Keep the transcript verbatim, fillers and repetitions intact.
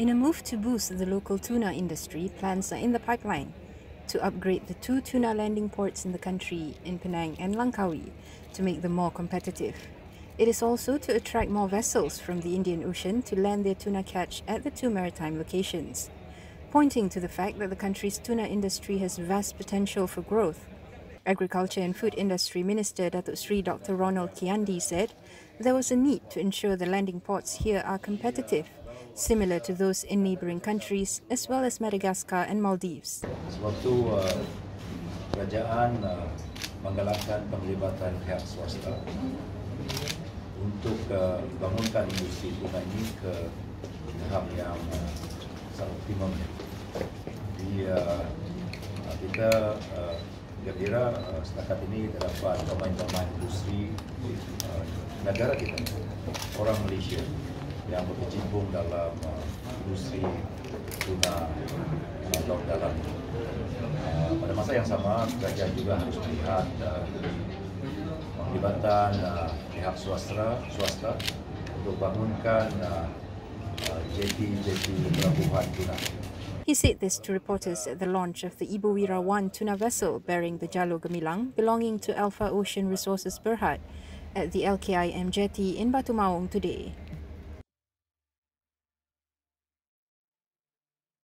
In a move to boost the local tuna industry, plans are in the pipeline to upgrade the two tuna landing ports in the country in Penang and Langkawi to make them more competitive. It is also to attract more vessels from the Indian Ocean to land their tuna catch at the two maritime locations, pointing to the fact that the country's tuna industry has vast potential for growth. Agriculture and Food Industry Minister Datuk Seri Doctor Ronald Kiandi said there was a need to ensure the landing ports here are competitive, similar to those in neighbouring countries as well as Madagascar and Maldives. Sewaktu uh, kerajaan uh, menggalakkan penglibatan pihak swasta untuk uh, bangunkan industri tuna ini ke tahap yang uh, sangat optimum. Jadi uh, kita uh, gembira uh, setakat ini terdapat pemain-pemain industri uh, negara kita, orang Malaysia yang berkecimpung dalam uh, industri tuna uh, laut dalam. Uh, pada masa yang sama, kerajaan juga harus melihat uh, penglibatan uh, pihak swasta, swasta untuk bangunkan uh, uh, jeti-jeti pelabuhan tuna. He said this to reporters at the launch of the Ibu Wira one tuna vessel bearing the Jalur Gemilang belonging to Alpha Ocean Resources Berhad at the L K I M jetty in Batu Maung today.